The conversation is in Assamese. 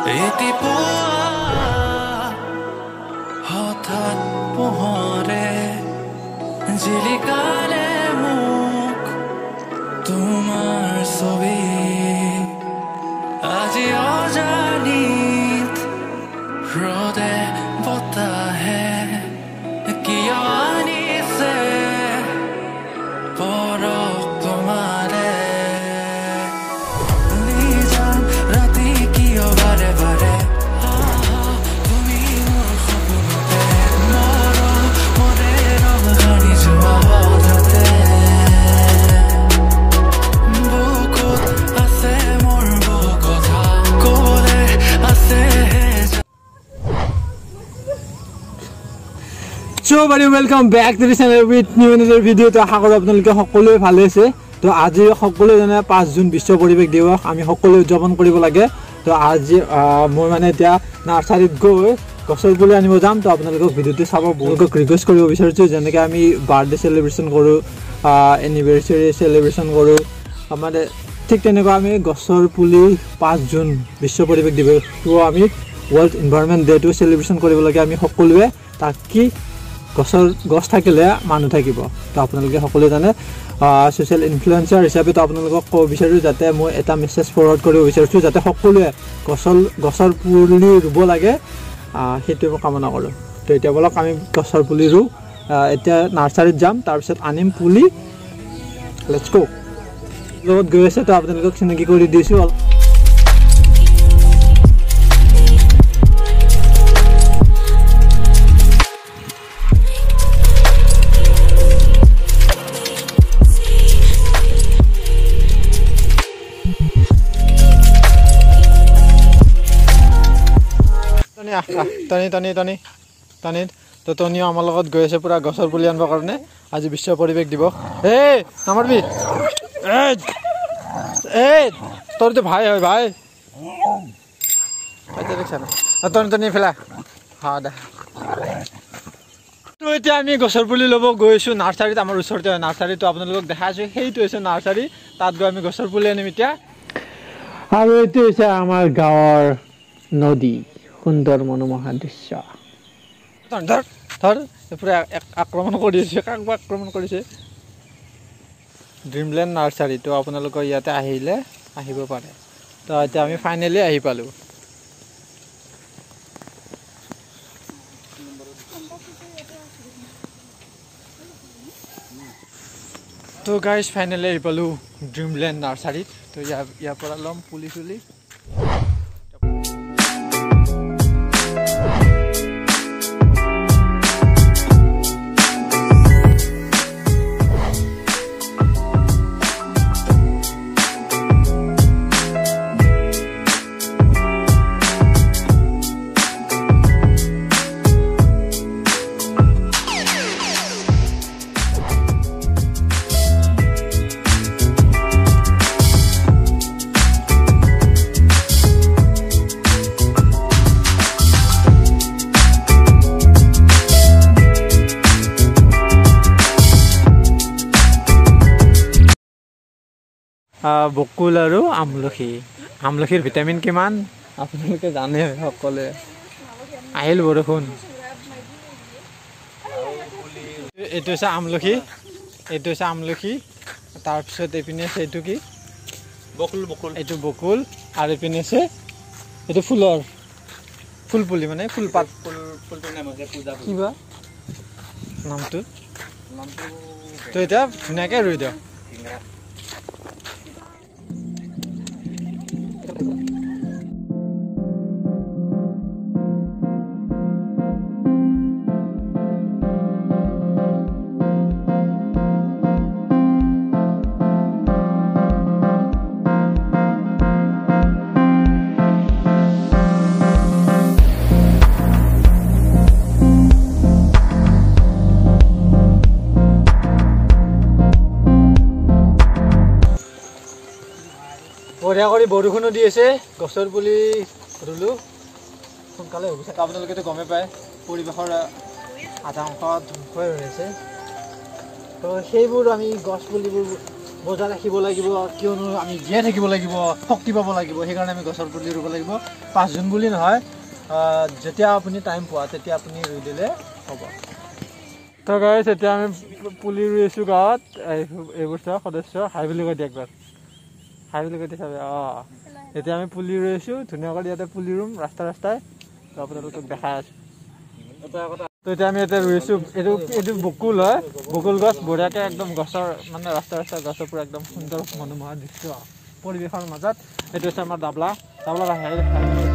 হঠাৎ পোহৰে জিলিকালে মোক তোমাৰ ছবি আজি অজানিত ৰ'দে বতাহে কিয় আনিছে পৰশ তোমাৰে নিজান ৰাতি কিয় বাৰে বাৰে তুমি মোৰ সপোনতে মৰে ৰং সানি যোৱা হঠাতে বুকুত আছে মোৰ বহু কথা ক'বলে আছে So very welcome back to the channel with new another video. To আশা কৰো আপোনালোকে সকলোৱে ভালে আছে। তো আজি সকলোৱে জানে 5 জুন বিশ্ব পৰিৱেশ দিৱস আমি সকলোৱে উদযাপন কৰিব লাগে। তো আজি মই মানে এতিয়া নাৰ্সাৰীত গৈ গছৰ পুলি আনিব যাম। তো আপোনালোকক ভিডিঅ'টো চাব বহুতক ৰিকুৱেষ্ট কৰিব বিচাৰিছো যেনেকৈ আমি বাৰ্থডে সেলিব্ৰেশন কৰো এনিভাৰ্সাৰী সেলিব্ৰেশন কৰো মানে ঠিক তেনেকৈ আমি গছৰ পুলি 5 জুন বিশ্ব পৰিৱেশ দিৱসটো আমি World Environment Day to celebration কৰিব লাগে আমি সকলোৱে তাকি গছ থাকিলে মানুহ থাকিব। তো আপোনালোকে সকলোৱে জানে সোশ্যাল ইনফ্লুয়েন্সাৰ হিচাপে তো আপোনালোকক ক'ব বিচাৰো যাতে মই এটা মেছেজ ফৰৱাৰ্ড কৰিব বিচাৰিছো যাতে সকলোৱে গছৰ পুলি ৰুব লাগে সেইটো মই কামনা কৰো। তো এতিয়া বলক আমি গছৰ পুলি ৰু এতিয়া নাৰ্সাৰীত যাম তাৰপিছত আনিম পুলি লেটস গো লগত গৈ আছে তো আপোনালোকক চিনাকি কৰি দিছো। টনি তো টনিও আমাৰ লগত গৈ আছে পুৰা গছৰ পুলি আনিবৰ কাৰণে আজি বিশ্ব পৰিৱেশ দিৱস। এই নামাৰবি তোৰ তো ভাই হয় ভাই টনি ফেলা হা দে। তো এতিয়া আমি গছৰ পুলি ল'ব গৈছোঁ নাৰ্সাৰীত আমাৰ ওচৰতে হয় নাৰ্সাৰীটো আপোনালোকক দেখাই আছোঁ সেইটো হৈছে নাৰ্সাৰী তাত গৈ আমি গছৰ পুলি আনিম এতিয়া। আৰু এইটো হৈছে আমাৰ গাঁৱৰ নদী সুন্দৰ মনোমোহা দৃশ্য। ধৰ পুৰা আক্ৰমণ কৰি আছে কাক আক্ৰমণ কৰিছে ড্ৰিমলেণ্ড নাৰ্সাৰী। তো আপোনালোকৰ ইয়াতে আহিব পাৰে। তো এতিয়া আমি ফাইনেলি আহি পালোঁ। তো গাইজ ফাইনেলি আহি পালোঁ ড্ৰিমলেণ্ড নাৰ্সাৰীত। তো ইয়াৰ পৰা ল'ম পুলি চুলি। বকুল আৰু আমলখিৰ ভিটামিন কিমান আপোনালোকে জানে সকলোৱে। আহিল বৰষুণ। এইটো হৈছে আমলখি তাৰপিছত এইপিনে আছে এইটো কি বকুল এইটো বকুল আৰু এইপিনে আছে এইটো ফুল পুলি মানে ফুলপাত কিবা নামটো তো এতিয়া ধুনীয়াকৈ ৰুই দিয়ক। বঢ়িয়া কৰি বৰষুণো দি আছে গছৰ পুলি ৰুলোঁ সোনকালে হ'ব চাগে। আপোনালোকেতো গমে পায় পৰিৱেশৰ আধা অংশ ধ্বংস হৈ আছে। তো সেইবোৰ আমি গছ পুলিবোৰ বজাই ৰাখিব লাগিব কিয়নো আমি জীয়াই থাকিব লাগিব শক্তি পাব লাগিব সেইকাৰণে আমি গছৰ পুলি ৰুব লাগিব 5 জুন বুলি নহয় যেতিয়া আপুনি টাইম পোৱা তেতিয়া আপুনি ৰুই দিলে হ'ব তো গাইছ এতিয়া আমি পুলি ৰুইছো গাঁৱত এইবোৰ সদস্য হাই বুলি কৈ দিয়ে একবাৰ হাই বুলি কৈ দিয়ে চাবে এতিয়া আমি পুলি ৰুইছো ধুনীয়াকৈ ইয়াতে পুলি ৰুম ৰাস্তাই তো আপোনালোকক দেখাই আছো তো এতিয়া আমি ইয়াতে ৰুইছো এইটো বকুল হয় বকুল গছ বঢ়িয়াকে একদম গছৰ মানে ৰাস্তাই গছৰ পৰা একদম সুন্দৰ মনোমোহা দৃশ্য পৰিৱেশৰ মাজত এইটো হৈছে আমাৰ দাবলা